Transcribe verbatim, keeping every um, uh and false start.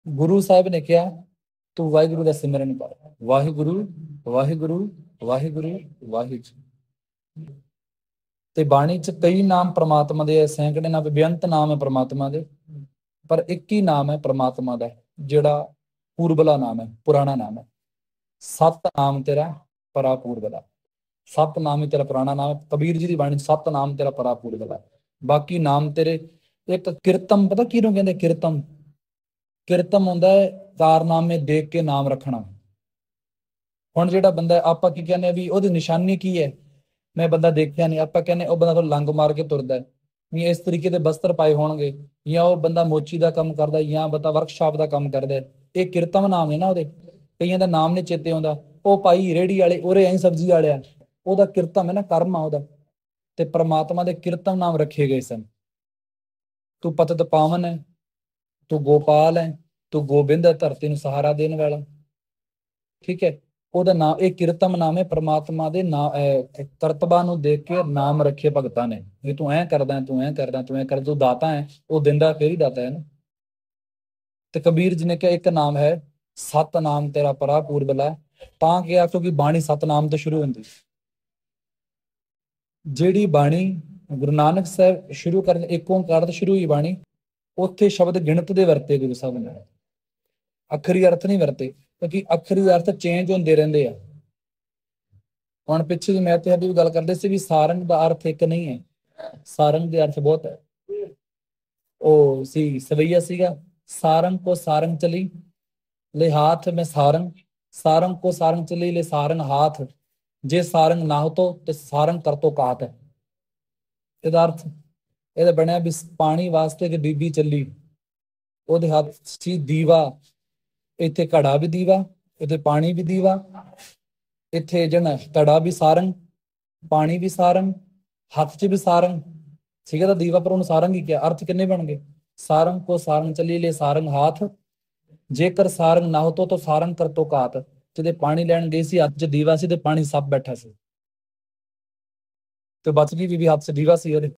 गुरु साहब ने कहा तू वाहिगुरु का सिमरन कर, वाहिगुरु वाहिगुरु वाहिगुरु वाहिगुरु। ते बाणी च कई नाम परमात्मा दे, सैकड़े नाम बेअंत नाम है परमात्मा दे, पर एक ही नाम है परमात्मा का जेड़ा पूर्वला नाम है, पुराना नाम है। सत नाम तेरा परा पूर्वला, सत नाम ही तेरा पुराना नाम है। कबीर जी की बाणी सत नाम तेरा परा पूर्वला, बाकी नाम तेरे। एक किरतम पता किहनूं कहंदे? किरतम किरतम हुंदा है कारनामे देख के नाम रखना। हुण जिहड़ा बंदा आपां की कहने भी ओहदी निशानी की है, मैं बंदा देखिया नहीं, आपां कहने ਉਹ ਬੰਦਾ ਤਾਂ ਲੰਗ ਮਾਰ ਕੇ ਤੁਰਦਾ ਹੈ, ਵੀ ਇਸ ਤਰੀਕੇ ਦੇ ਬਸਤਰ ਪਾਏ ਹੋਣਗੇ, ਜਾਂ ਉਹ ਬੰਦਾ ਮੋਚੀ ਦਾ ਕੰਮ ਕਰਦਾ, ਜਾਂ ਬੰਦਾ ਵਰਕਸ਼ਾਪ ਦਾ ਕੰਮ ਕਰਦਾ। ਇਹ ਕਿਰਤਮ ਨਾਮ ਨੇ ਨਾ ਉਹਦੇ, ਕਈਆਂ ਦਾ ਨਾਮ ਨਹੀਂ ਚੇਤੇ ਆਉਂਦਾ। ਉਹ ਭਾਈ ਰੇੜੀ ਵਾਲੇ ਉਰੇ ਐਂ ਸਬਜ਼ੀ ਵਾਲਿਆ, ਉਹਦਾ ਕਿਰਤਮ ਹੈ ਨਾ, ਕਰਮ ਆ ਉਹਦਾ। ਤੇ ਪ੍ਰਮਾਤਮਾ ਦੇ ਕਿਰਤਮ ਨਾਮ ਰੱਖੇ ਗਏ ਸਨ। ਤੂੰ ਪਤਿਤ ਪਾਵਨ ਹੈ, ਤੂੰ ਗੋਪਾਲ ਹੈ, ਤੂੰ ਗੋਬਿੰਦ ਹੈ, ਧਰਤੀ ਨੂੰ ਸਹਾਰਾ ਦੇਣ ਵਾਲਾ। ਠੀਕ ਹੈ, ਉਹਦਾ ਨਾਮ ਇਹ ਕਿਰਤਮ ਨਾਮ ਹੈ। ਪ੍ਰਮਾਤਮਾ ਦੇ ਨਾ ਕਰਤਬਾਂ ਨੂੰ ਦੇਖ ਕੇ ਨਾਮ ਰੱਖੇ ਭਗਤਾਂ ਨੇ, ਵੀ ਤੂੰ ਐਂ ਕਰਦਾ, ਤੂੰ ਐਂ ਕਰਦਾ, ਤੂੰ ਐਂ ਕਰ, ਤੂੰ ਦਾਤਾ ਹੈ, ਉਹ ਦਿੰਦਾ ਫੇਰ ਹੀ ਦਾਤਾ ਹੈ ਨਾ। ਤੇ ਕਬੀਰ ਜੀ ਨੇ ਕਿਹਾ ਇੱਕ ਨਾਮ ਹੈ ਸਤ ਨਾਮ ਤੇਰਾ ਪਰਾ ਪੂਰਬਲਾ, ਤਾਂ ਕਿਹਾ ਕਿਉਂਕਿ ਬਾਣੀ ਸਤਨਾਮ ਤੋਂ ਸ਼ੁਰੂ ਹੁੰਦੀ। ਜਿਹੜੀ ਬਾਣੀ ਗੁਰੂ ਨਾਨਕ ਸਾਹਿਬ ਸ਼ੁਰੂ ਕਰਨ, ਇੱਕ ਓਂਕਾਰ ਤੋਂ ਸ਼ੁਰੂ ਹੋਈ ਬਾਣੀ, ਉੱਥੇ ਸ਼ਬਦ ਗਿਣਤ ਦੇ ਵਰਤੇ ਗੁਰੂ ਸਾਹਿਬ ਨੇ, ਅੱਖਰੀ ਅਰਥ ਨਹੀਂ ਵਰਤੇ, ਕਿਉਂਕਿ ਅੱਖਰੀ ਅਰਥ ਚੇਂਜ ਹੁੰਦੇ ਰਹਿੰਦੇ ਆ। ਹੁਣ ਪਿੱਛੇ ਜੀ ਮੈਂ ਤੇ ਵੀ ਗੱਲ ਕਰਦੇ ਸੀ ਵੀ ਸਾਰੰਗ ਦਾ ਅਰਥ ਇੱਕ ਨਹੀਂ ਹੈ, ਸਾਰੰਗ ਦੇ ਅਰਥ ਬਹੁਤ ਹੈ। ਉਹ ਸੀ ਸਵਈਆ ਸੀਗਾ, ਸਾਰੰਗ ਕੋ ਸਾਰੰਗ ਚਲੀ ले हाथ में सारंग, सारंग को सारंग चली ले सारंग हाथ, जे सारंग ना हो तो ते सारंग कर तो कात है। ਇਹਦਾ ਅਰਥ ਇਹਦਾ ਬਣਿਆ ਵੀ ਪਾਣੀ ਵਾਸਤੇ ਕਿ ਬੀਬੀ ਚੱਲੀ, ਉਹਦੇ ਹੱਥ ਸੀ ਦੀਵਾ, ਇੱਥੇ ਘੜਾ ਵੀ ਦੀਵਾ, ਇੱਥੇ ਪਾਣੀ ਵੀ ਦੀਵਾ, ਇੱਥੇ ਜਿਹੜਾ ਘੜਾ ਵੀ ਸਾਰੰਗ, ਪਾਣੀ ਵੀ ਸਾਰੰਗ, ਹੱਥ 'ਚ ਵੀ ਸਾਰੰਗ, ਠੀਕ ਹੈ ਤਾਂ ਦੀਵਾ, ਪਰ ਉਹਨੂੰ ਸਾਰੰਗ ਹੀ ਕਿਹਾ। ਅਰਥ ਕਿੰਨੇ ਬਣ ਗਏ? ਸਾਰੰਗ ਕੋ ਸਾਰੰਗ ਚੱਲੀ ਲੈ ਸਾਰੰਗ ਹਾਥ, ਜੇਕਰ ਸਾਰੰਗ ਨਾ ਹੋ ਤੋ ਸਾਰੰਗ ਕਰ ਤੋ ਕਾਤ। ਜਿਹਦੇ ਪਾਣੀ ਲੈਣ ਗਏ ਸੀ, ਹੱਥ 'ਚ ਦੀਵਾ ਸੀ ਤੇ ਪਾਣੀ ਸੱਪ ਬੈਠਾ ਸੀ, ਤੇ ਬਚ ਗਈ ਬੀਬੀ, ਹੱਥ 'ਚ ਦੀਵਾ ਸੀ ਉਹਦੇ।